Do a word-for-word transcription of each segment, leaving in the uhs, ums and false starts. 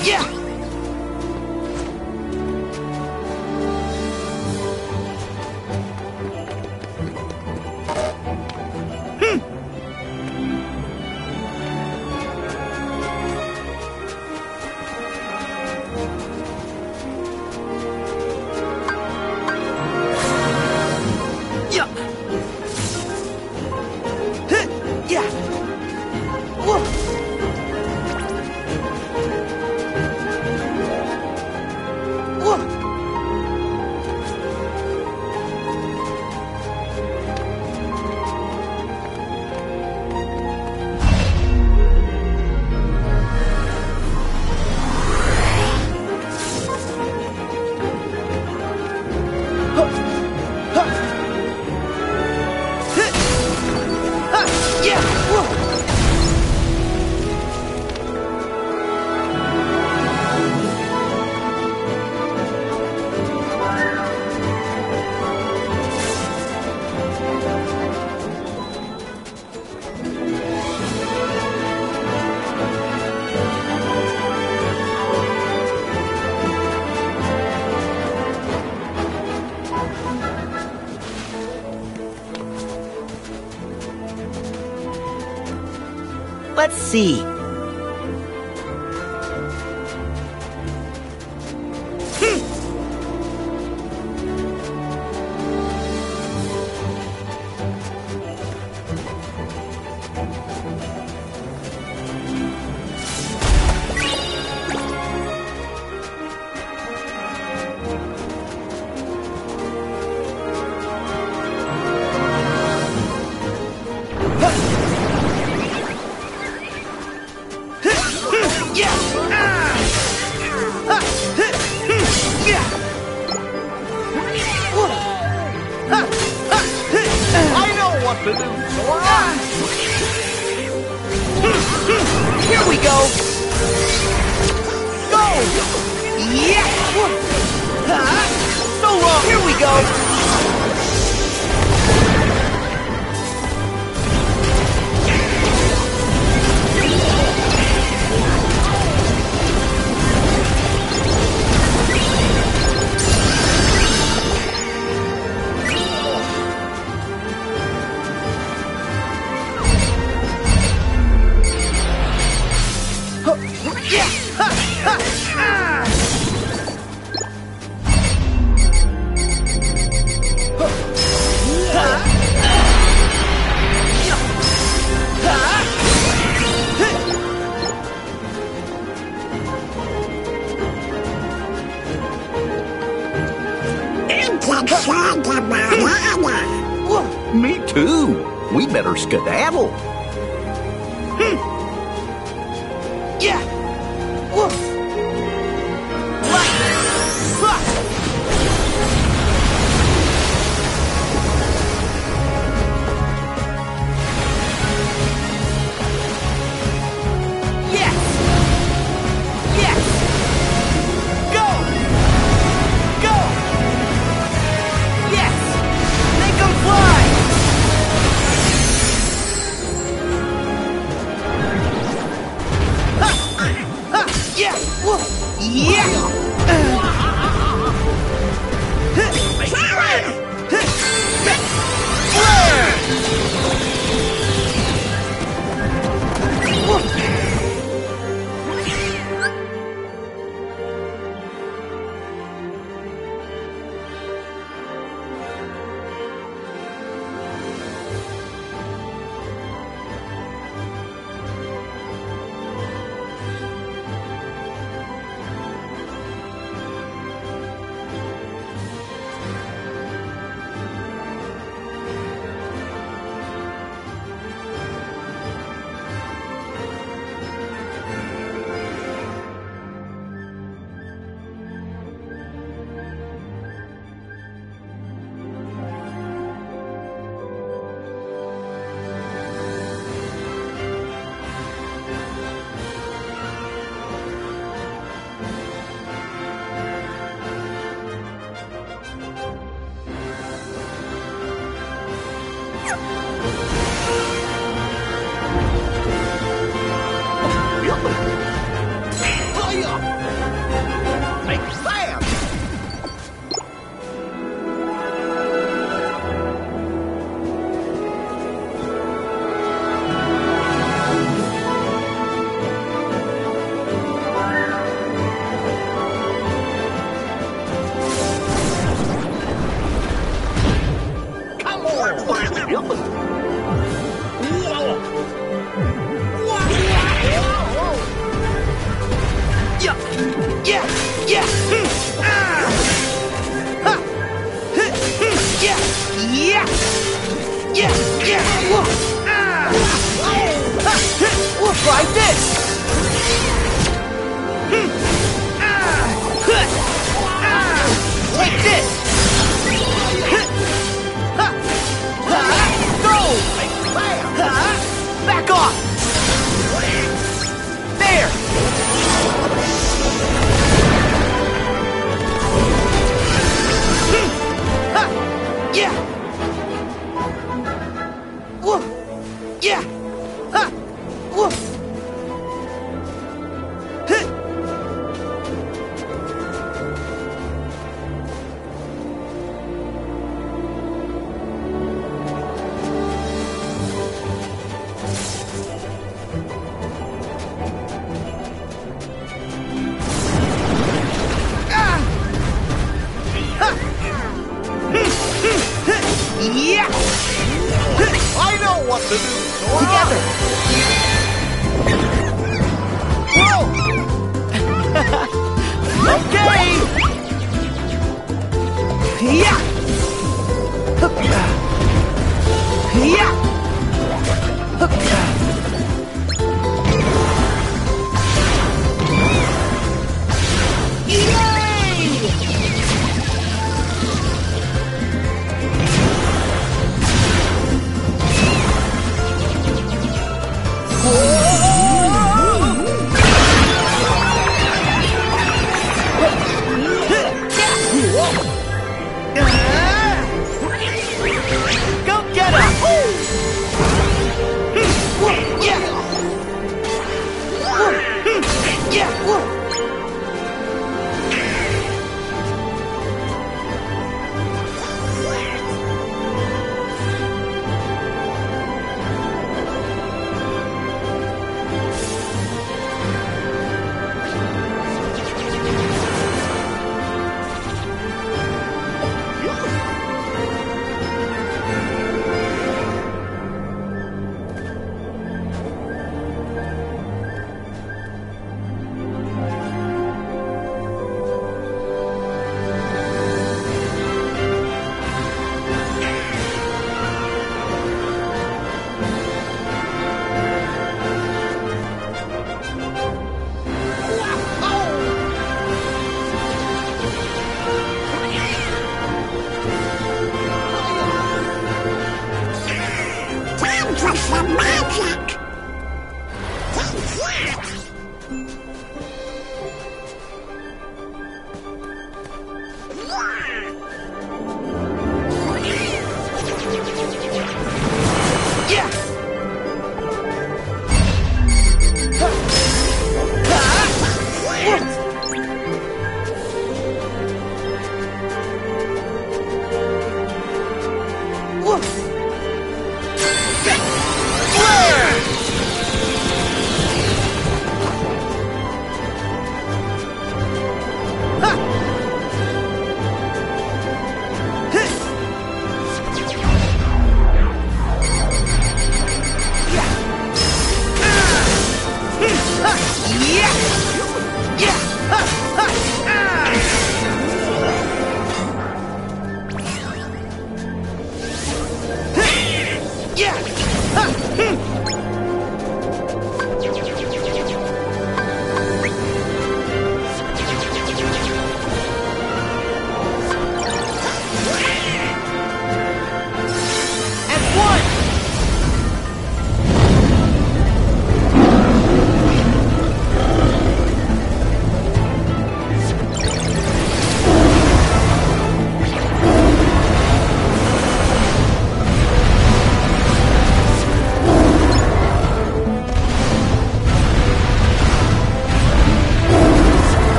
Yeah! Let's see. Here we go! Go! Yeah! So long! Here we go! Me too. We better skedaddle. Hmm. Yeah. Woof. Yes. Yes. Go. Go. Yes. Make them fly. Yeah! Whoa. Yeah! Make bam! Come on! Yeah, yeah, yeah. Hmm. Ah. Ha. Huh. Hmm. Yeah, yeah, yeah, yeah. Whoa. Ah. Ha. Huh. We'll try this. Hmm. Ah. Huh. Ah. Take this. Huh. Ha. Ha. Go. Ha. Back off. There. Ha! Yeah! Whoa! Yeah! Ha! Whoa! Huh! Ah! Ha! Yeah! I know what to do, Sora! Together! Whoa! Okay! Yeah! Yeah! Yay! Go get him! Yeah! Yeah!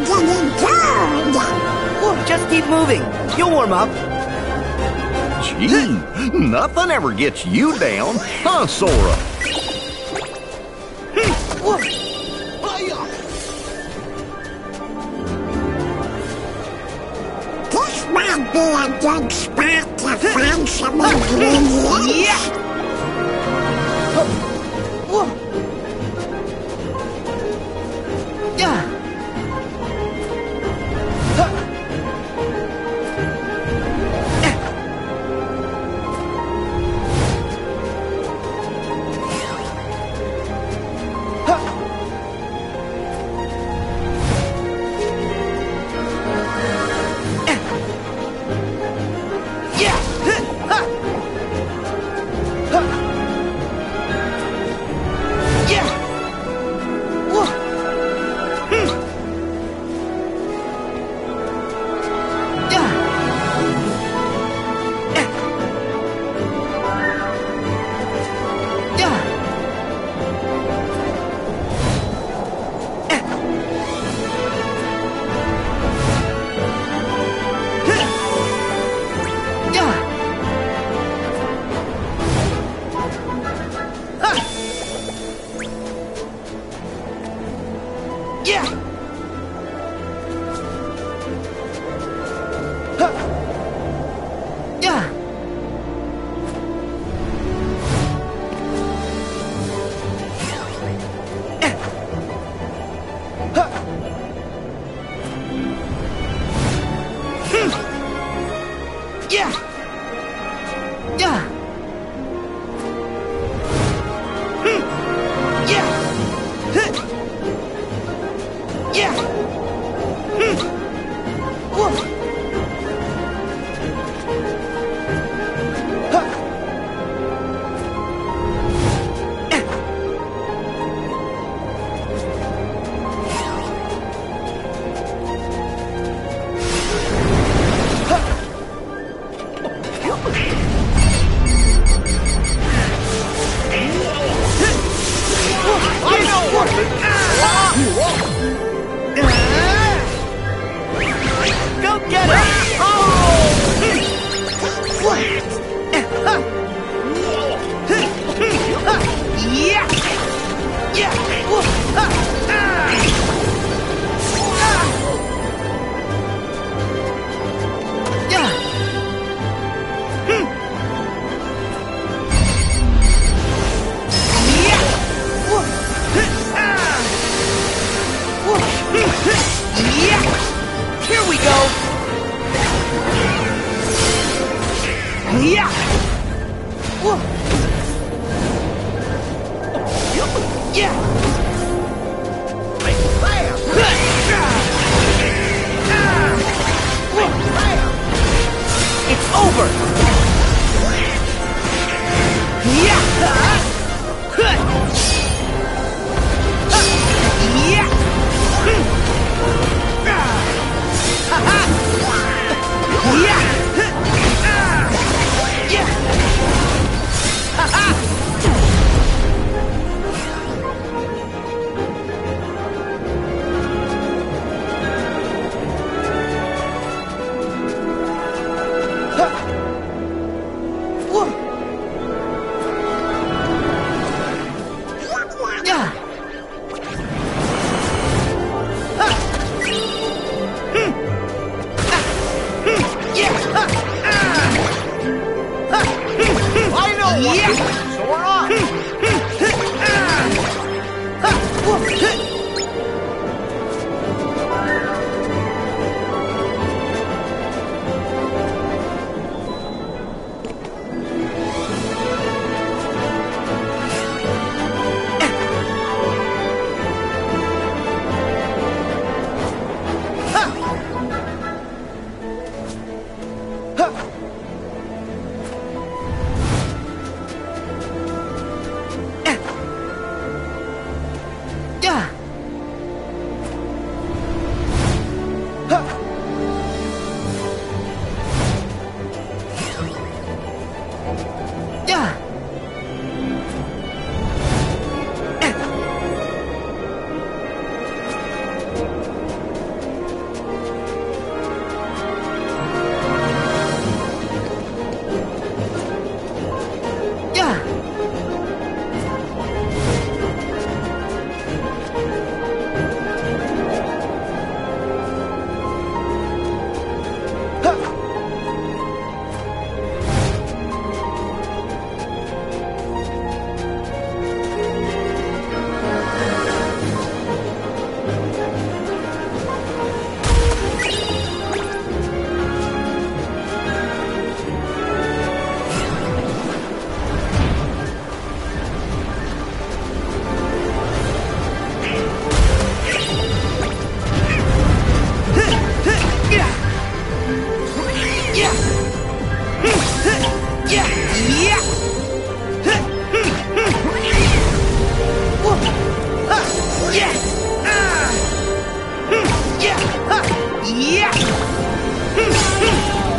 getting cold. Whoa, just keep moving. You'll warm up. Gee, nothing ever gets you down, huh, Sora? Whoa. This might be a good spot to find some ingredients. Yeah. Whoa. Yeah. Yeah! Hmm, hmm.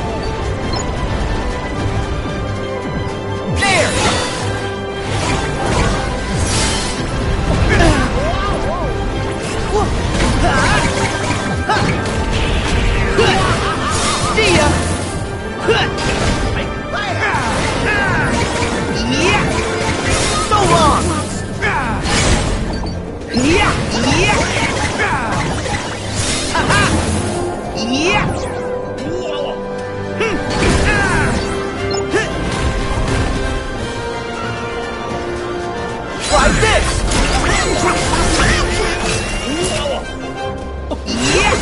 There! See ya! Yeah! So long! Yeah! Yeah! Ha-ha! Yeah! Try this! Yeah!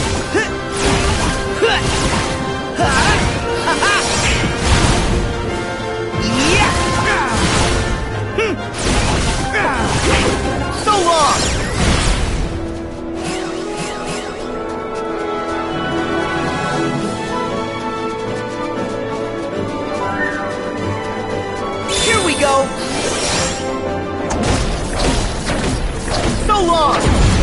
So long! Here we go! So long!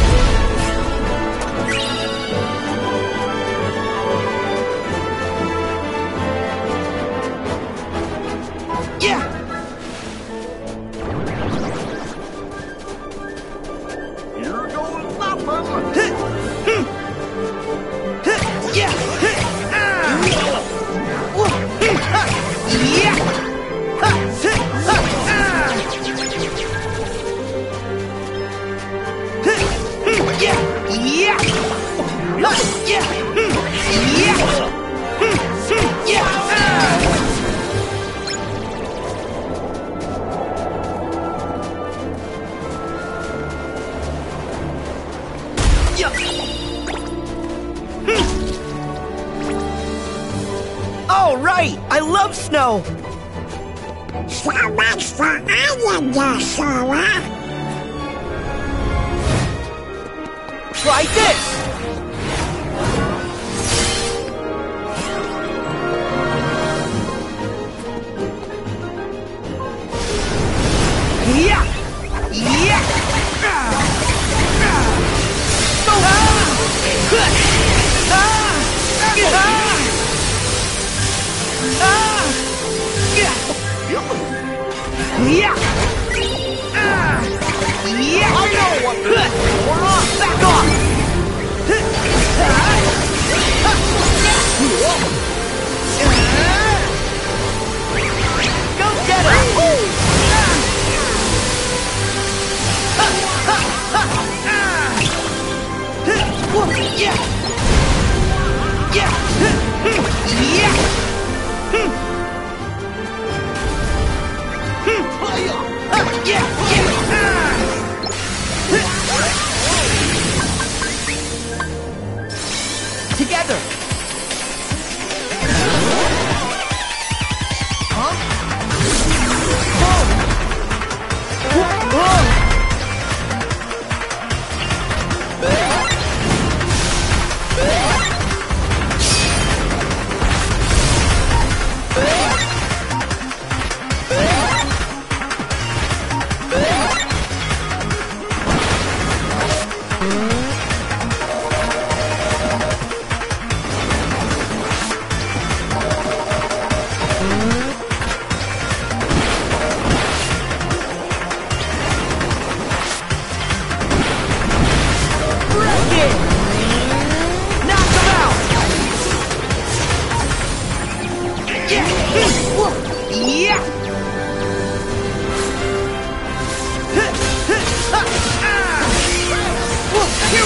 Yeah! Here goes nothing. Yeah! Yeah! Yeah! Yeah! Yeah! Yeah! All right! I love snow! So much for Anya, Sora. Try this! Yeah! Yeah! So ah! Ah! Ah! Ah! Yeah! Yeah! Ah! Yeah! I know what to do. We're off! Back off! Go get her! Yeah! Yeah! Yeah! Yeah! Yeah! Together! Huh? Whoa! Whoa! Yeah!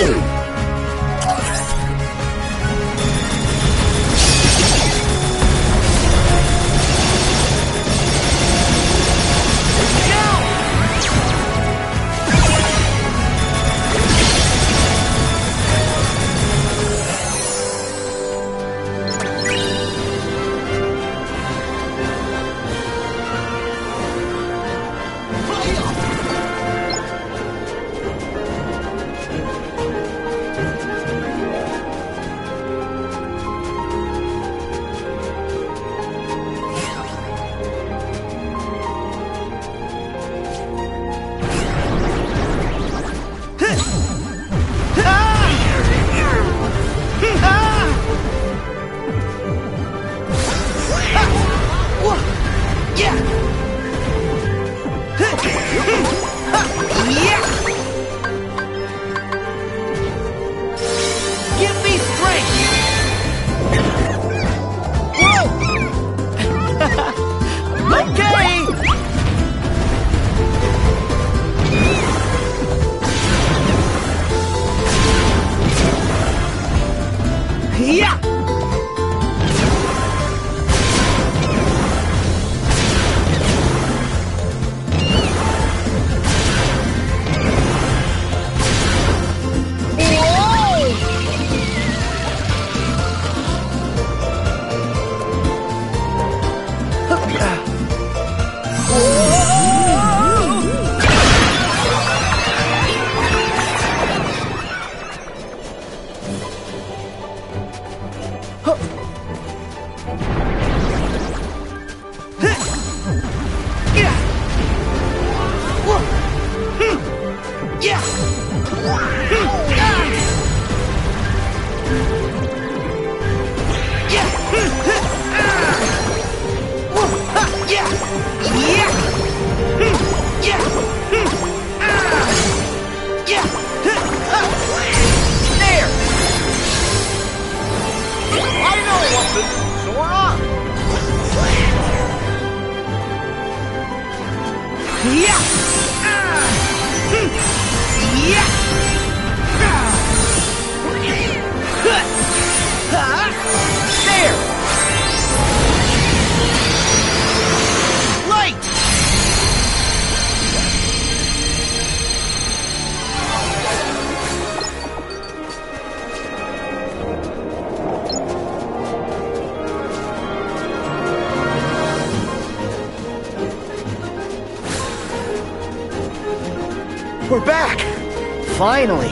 We're back! Finally!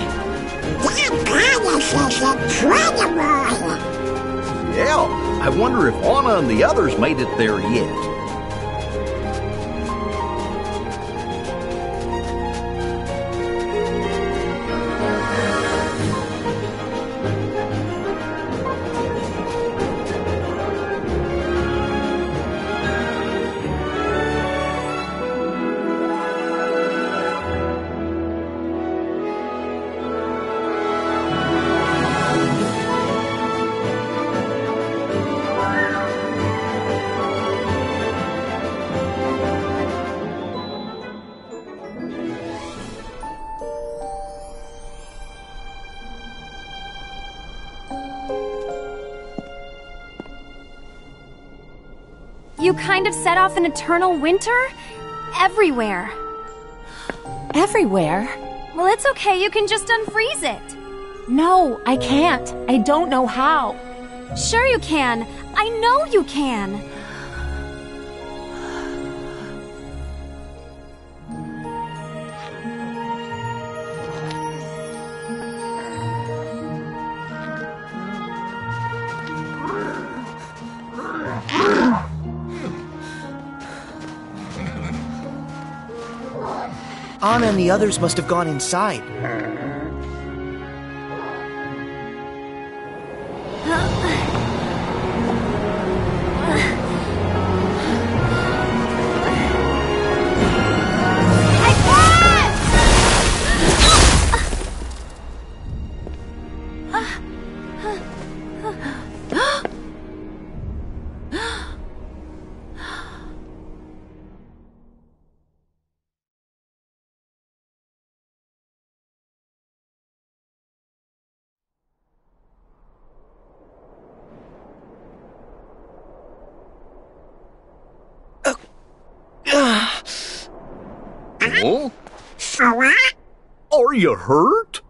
That palace is incredible! Yeah, I wonder if Anna and the others made it there yet. You kind of set off an eternal winter? Everywhere. Everywhere? Well, it's okay. You can just unfreeze it. No, I can't. I don't know how. Sure you can. I know you can. Anna and the others must have gone inside. Oh? So what? Are you hurt?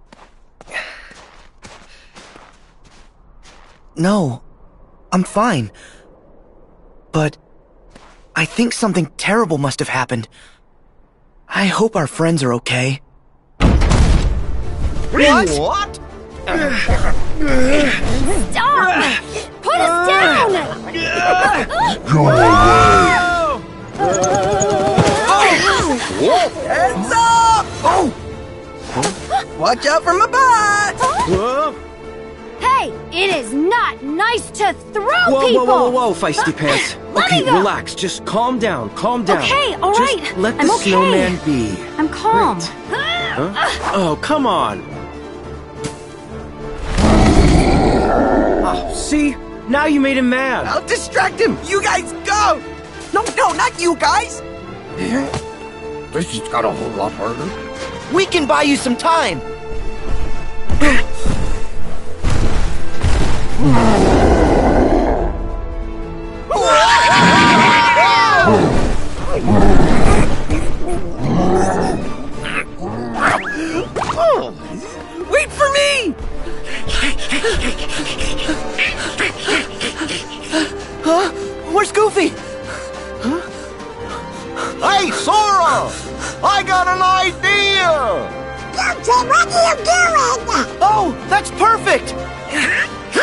No, I'm fine. But I think something terrible must have happened. I hope our friends are okay. What? What? Stop! Put us down! Go away! Heads up! Oh! Watch out for my butt! Whoa. Hey, it is not nice to throw Whoa, people! whoa, whoa, whoa, whoa, feisty pants. Let Okay, me go. relax. Just calm down. Calm down. Okay, all Just right. let the I'm okay. snowman be. I'm calm. Huh? Oh, come on. Oh, see? Now you made him mad. I'll distract him! You guys go! No, no, not you guys! This just got a whole lot harder. We can buy you some time. Wait for me! Huh? Where's Goofy? Hey, Sora! I got an idea! Goofy, what are you doing? Oh, that's perfect! Hey!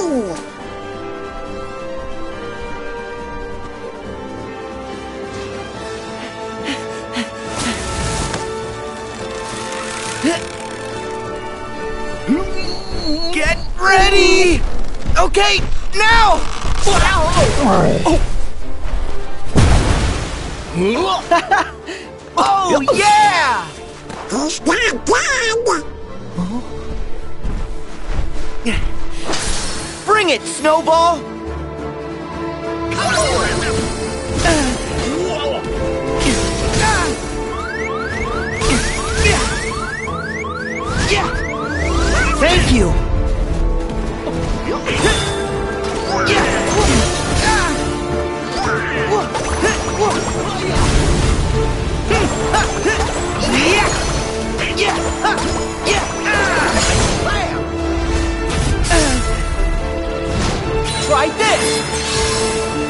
Get ready! Okay, now! Oh, yeah! He's not dead! Bring it, Snowball! Thank you! Try this!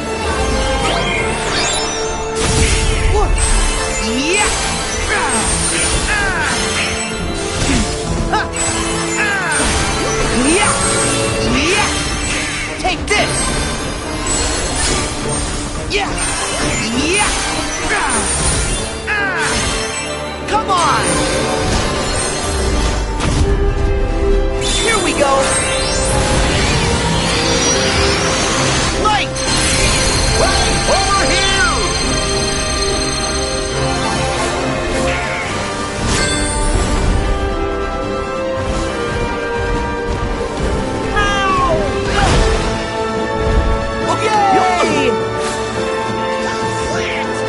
Take this! Yeah! Yeah! Come on! Here we go! Light! Over here! Yay!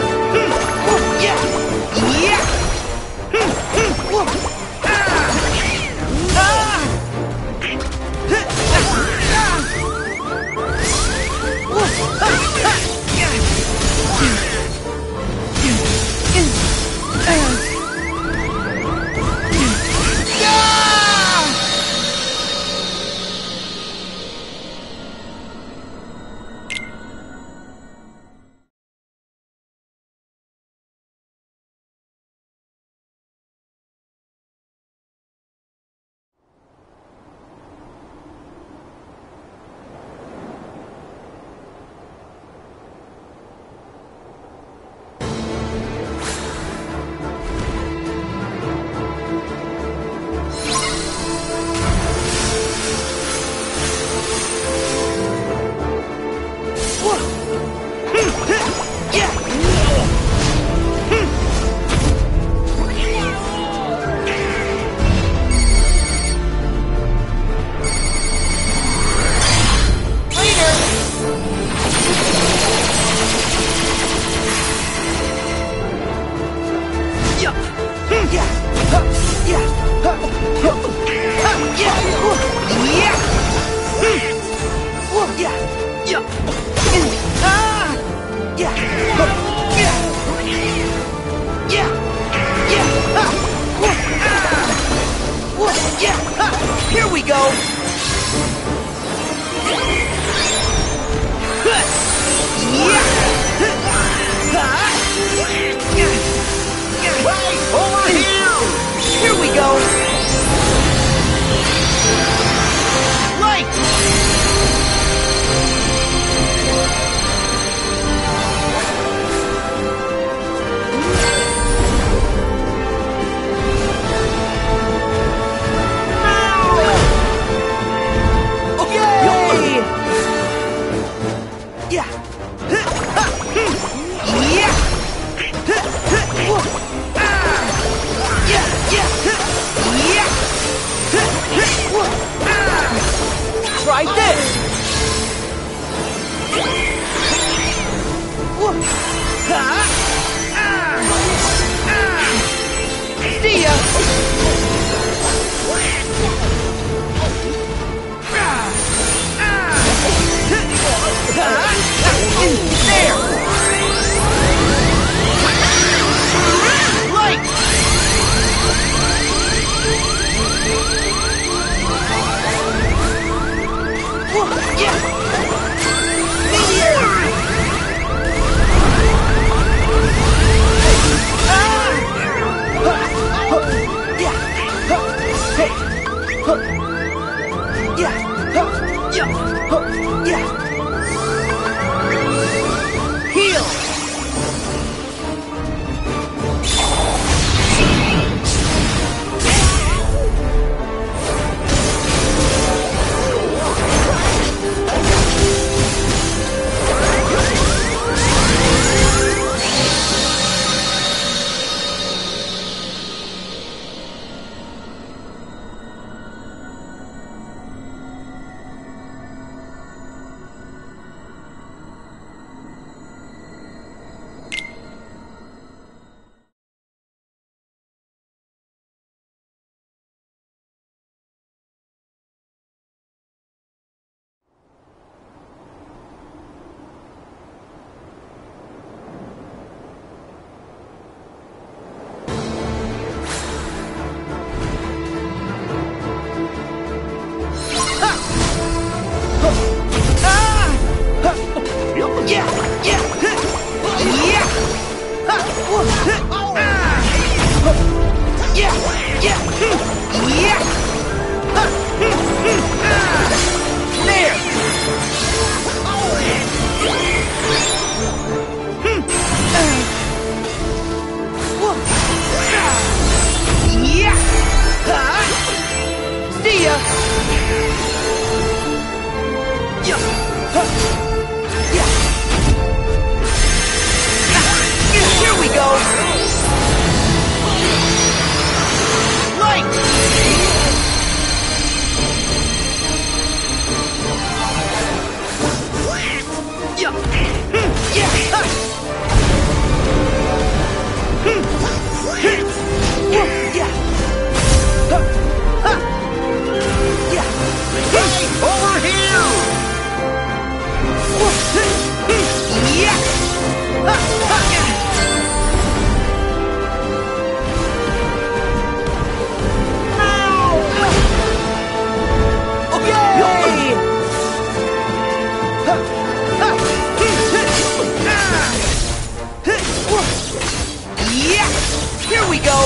Here we go!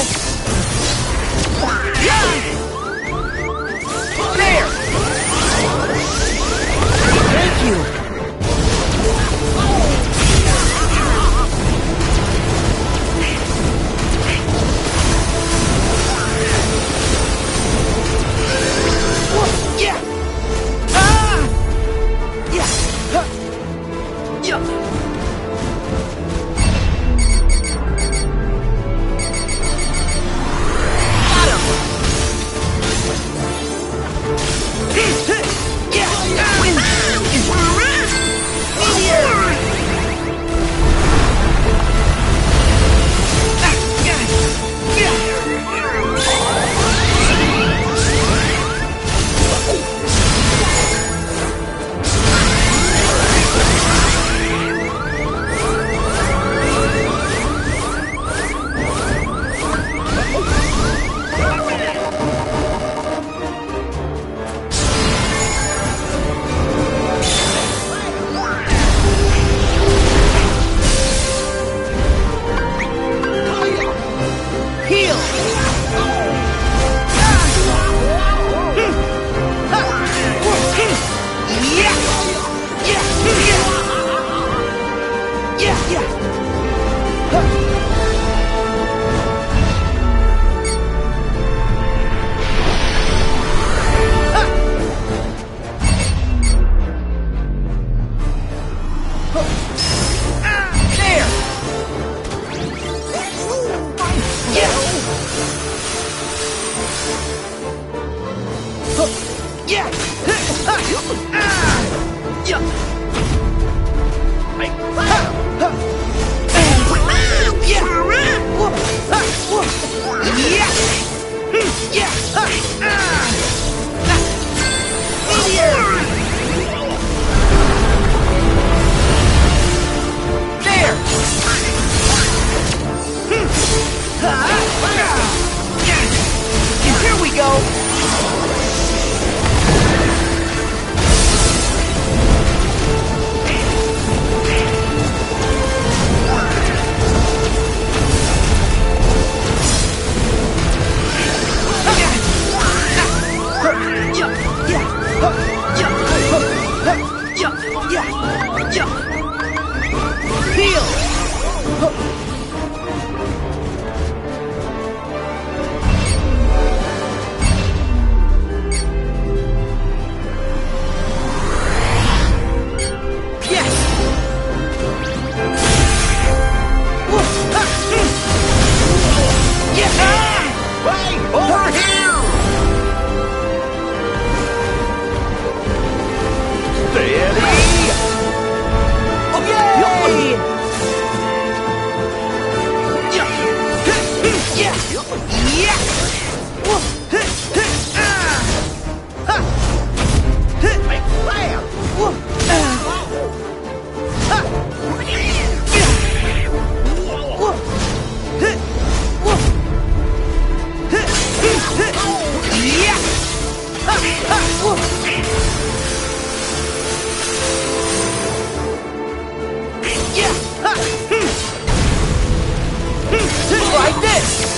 There! Thank you! Yeah! Ah! Yeah! Huh. Yeah! Like this!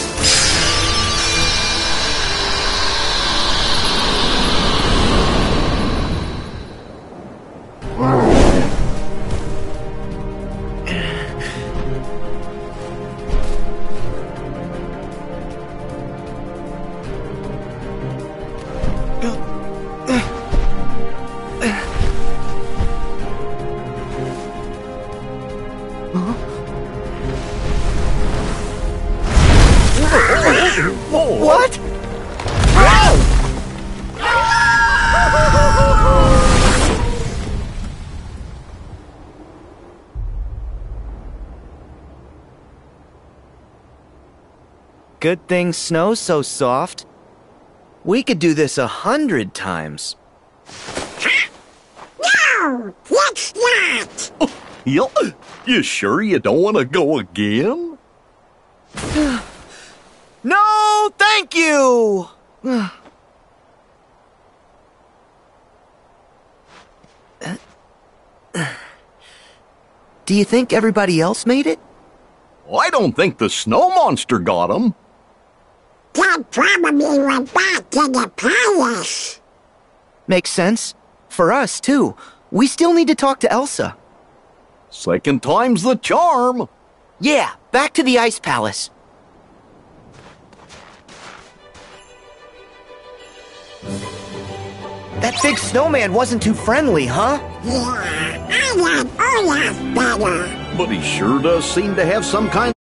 What? Good thing snow's so soft. We could do this a hundred times. No! Let's not! Oh, yup. You sure you don't want to go again? No, thank you! Do you think everybody else made it? I don't think the snow monster got him. They probably went back to the palace. Makes sense. For us, too. We still need to talk to Elsa. Second time's the charm. Yeah, back to the Ice Palace. That big snowman wasn't too friendly, huh? Yeah, I like Olaf better. But he sure does seem to have some kind